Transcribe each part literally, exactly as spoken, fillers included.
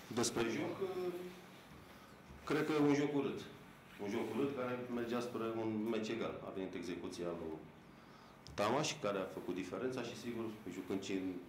Despre joc, cred că e un joc urât. Un joc urât care mergea spre un meci egal. A venit execuția lui Tamaș, care a făcut diferența și, sigur, jucând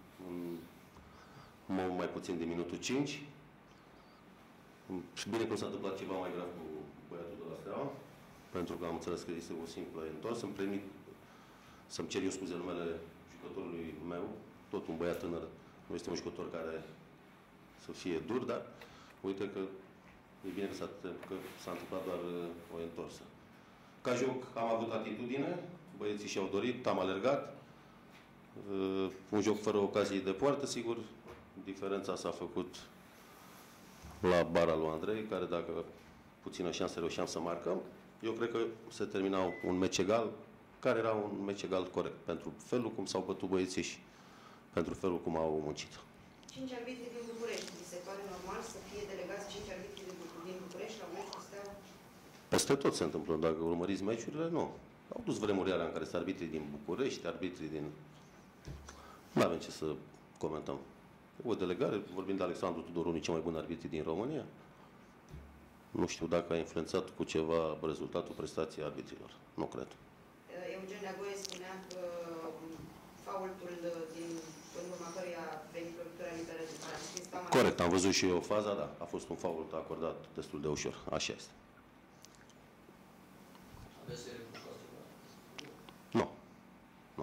în mai puțin de minutul cinci. Și bine că s-a întâmplat ceva mai grav cu băiatul de la Steaua, pentru că am înțeles că este o simplă întors. Îmi permit să-mi cer eu scuze numele jucătorului meu, tot un băiat tânăr, nu este un jucător care să fie dur, dar uite că e bine că s-a întâmplat doar o întorsă. Ca joc am avut atitudine, băieții și-au dorit, am alergat. Uh, un joc fără ocazii de poartă, sigur. Diferența s-a făcut la bara lui Andrei, care dacă puțină șansă reușeam să marcăm, eu cred că se termina un meci egal, care era un meci egal corect, pentru felul cum s-au bătut băieții și pentru felul cum au muncit. Cinci arbitri din București. Mi se pare normal să fie delegați cinci arbitri din București la meci cu Steaua? Peste tot se întâmplă. Dacă urmăriți meciurile, nu. Au dus vremuri alea în care sunt arbitrii din București, arbitrii din... Nu avem ce să comentăm. O delegare, vorbind de Alexandru Tudor, unul cei mai buni arbitri din România. Nu știu dacă a influențat cu ceva rezultatul prestației arbitrilor. Nu cred. Eugen Neagoe spunea că faultul din în urma căruia a venit lovitura liberă de Francis. Corect, am văzut și eu faza, da. A fost un fault acordat destul de ușor. Așa este. Nu. Nu.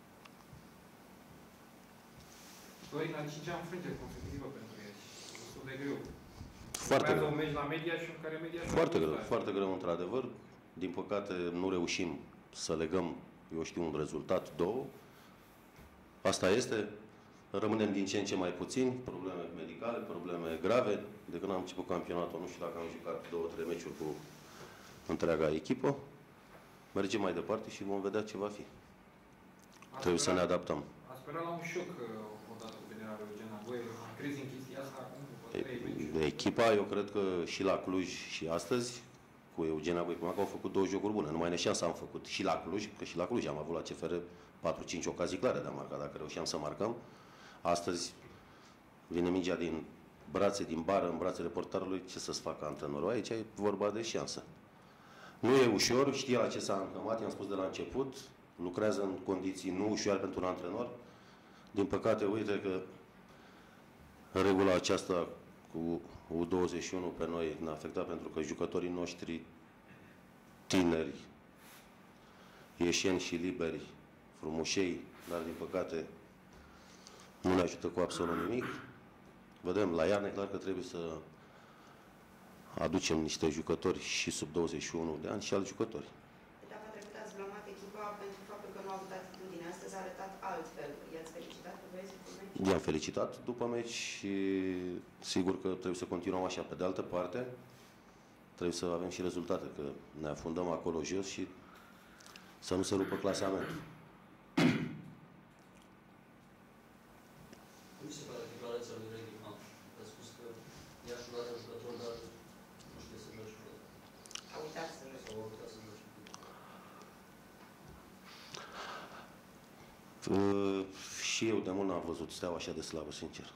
Dorin, la cincea înfrângere consecutivă pentru ei. Destul de greu. Foarte greu. un meci la media și în care media Foarte greu, foarte greu, într-adevăr. Din păcate, nu reușim să legăm, eu știu, un rezultat, două. Asta este. Rămânem din ce în ce mai puțini, probleme medicale, probleme grave. De când am început campionatul, nu știu dacă am jucat două, trei meciuri cu întreaga echipă. Mergem mai departe și vom vedea ce va fi. A Trebuie sperat, să ne adaptăm. A sperat la un șoc odată cu generalul Eugen Neagoe. Crezi în chestia asta acum, după trei meciuri? Echipa, eu cred că și la Cluj și astăzi, cu Eugen Neagoe, până că au făcut două jocuri bune. Numai neșansa am făcut și la Cluj, că și la Cluj am avut la C F R patru cinci ocazii clare de a marca, dacă reușeam să marcăm. Astăzi vine mingea din brațe, din bară, în brațele portarului, ce să-ți facă antrenorul? Aici e vorba de șansă. Nu e ușor, știe la ce s-a încămat, i-am spus de la început, lucrează în condiții nu ușoare pentru un antrenor. Din păcate, uite că în regula aceasta cu U douăzeci și unu pe noi ne-a afectat pentru că jucătorii noștri tineri, ieșeni și liberi, frumușei, dar din păcate nu ne ajută cu absolut nimic. Vedem, la Iarne, clar că trebuie să aducem niște jucători și sub douăzeci și unu de ani și alți jucători. Etapa trecută ați blamat echipa pentru faptul că nu a avut atitudine. Astăzi a arătat altfel. I-ați felicitat pe băieți după meci? I-am felicitat după meci și sigur că trebuie să continuăm așa. Pe de altă parte, trebuie să avem și rezultate, că ne afundăm acolo jos și să nu se rupă clasamentul. Cum se pare declarația lui Reghi? A spus că Iașul are un jucător, dar nu știe să joace jucător. A uitat să joace. Sau a uitat să joace. Uh, și eu de mult n-am văzut Steaua așa de slabă, sincer.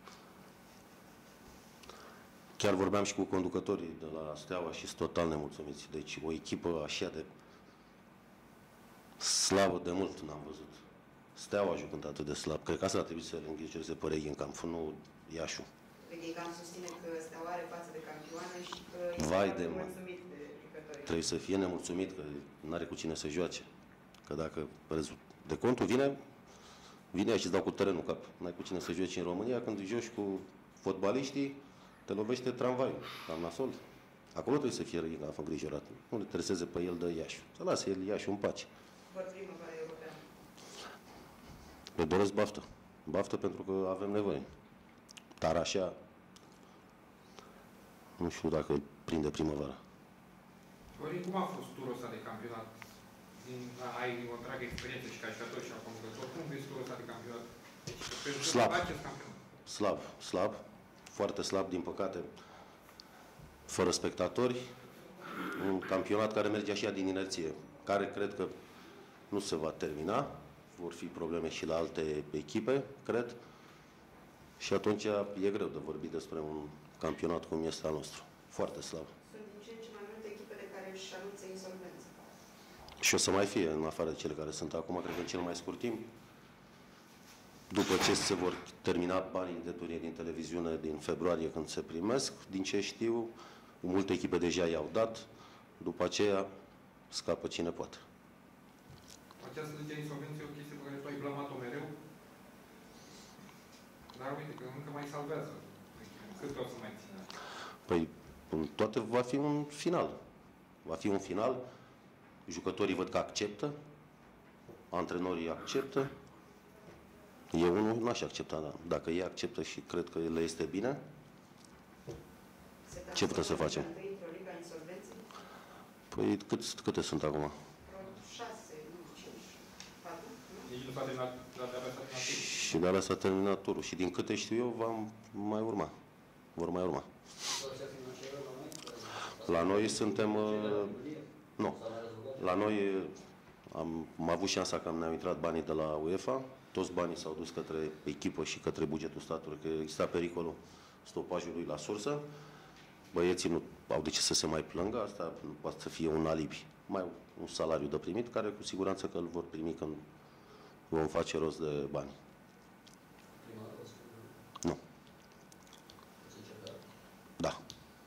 Chiar vorbeam și cu conducătorii de la Steaua și sunt total nemulțumiți. Deci o echipă așa de slabă de mult n-am văzut. Steaua jucând atât de slab. Cred că asta ar trebui să le îngrijoreze pe Reghi în camp, nu Iașul. Reghi am susține că Steaua are față de campioană și că Vai este de mulțumit de jucători. Trebuie să fie nemulțumit, că nu are cu cine să joace. Că dacă de contul vine, vine și îți dau cu terenul cap. N-ai cu cine să joci în România, când joci cu fotbaliștii, te lovește tramvaiul, cam nasol. Acolo trebuie să fie Reghi la îngrijorat. Nu le intereseze pe el de Iașu. Să lasă el Iașu în pace. Vor primăvara europeană. Le doresc baftă. Baftă pentru că avem nevoie. Dar așa, nu știu dacă îl prinde primăvara. Orin, cum a fost turul ăsta de campionat? Din, ai o întreagă experiență și ca jucător și ca conducător. Cum vezi turul ăsta de campionat? Deci, slab. campionat? Slab. Slab. Foarte slab, din păcate. Fără spectatori. Un campionat care merge așa din inerție. Care cred că nu se va termina. Vor fi probleme și la alte echipe, cred. Și atunci e greu de vorbit despre un campionat cum este al nostru. Foarte slab. Sunt din ce în ce mai multe echipele care își anunță insolvență. Și o să mai fie, în afară de cele care sunt acum, cred că în cel mai scurt timp, după ce se vor termina banii de turnee din televiziune din februarie, când se primesc, din ce știu, multe echipe deja i-au dat, după aceea scapă cine poate. Această lege a insolvenței e o chestie pe care tu ai blamat-o mereu, dar uite că încă mai salvează. Cât o să mai țină? Păi, în toate va fi un final. Va fi un final, jucătorii văd că acceptă, antrenorii acceptă, eu nu n-aș accepta, dar dacă ei acceptă și cred că le este bine, ce putem să facem? Păi cât, câte sunt acum? șase, cinci, patru, nu? Nici nu s-a terminat, dar de-abia s-a terminat turul. Și de-abia s-a terminat turul. Și din câte știu eu, va mai urma. Vor mai urma. Situația financiară la noi? La noi suntem... Uh, nu. La noi uh, am, am avut șansa că ne-au intrat banii de la UEFA. Toți banii s-au dus către echipă și către bugetul statului, că exista pericolul stopajului la sursă. Băieții nu au de ce să se mai plângă, asta nu poate să fie un alibi. Mai un salariu de primit, care cu siguranță că îl vor primi când vom face rost de bani. Prima dată? Nu. Da.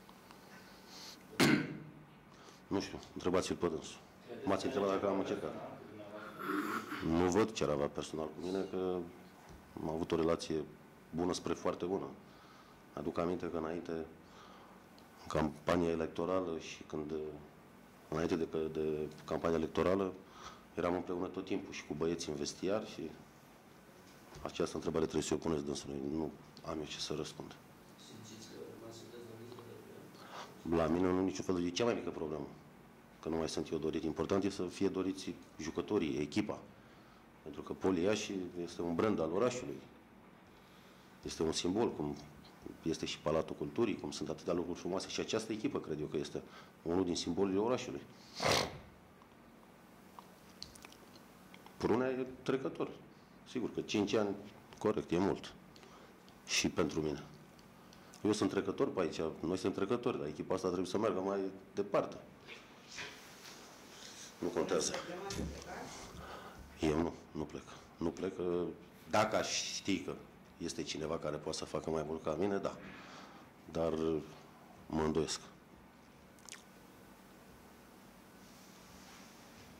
Nu știu, întrebați-l pe dânsul. M-ați întrebat dacă am încercat. Nu văd ce ar avea personal cu mine, că am avut o relație bună spre foarte bună. Aduc aminte că înainte, în campania electorală și când, înainte de, de campania electorală, eram împreună tot timpul și cu băieții în vestiar și această întrebare trebuie să o puneți dânsului. Nu am eu ce să răspund. Simțiți că mai sunteți doriți de La mine nu niciun fel de... E cea mai mică problemă. Că nu mai sunt eu dorit. Important e să fie doriți jucătorii, echipa. Pentru că Poli Iași este un brand al orașului. Este un simbol, cum este și Palatul Culturii, cum sunt atâtea lucruri frumoase. Și această echipă, cred eu, că este unul din simbolurile orașului. Prunea e trecător. Sigur că cinci ani, corect, e mult. Și pentru mine. Eu sunt trecător pe aici, noi suntem trecători, dar echipa asta trebuie să meargă mai departe. Nu contează. Eu nu, nu plec. Nu plec. Dacă aș ști că este cineva care poate să facă mai mult ca mine, da. Dar mă îndoiesc.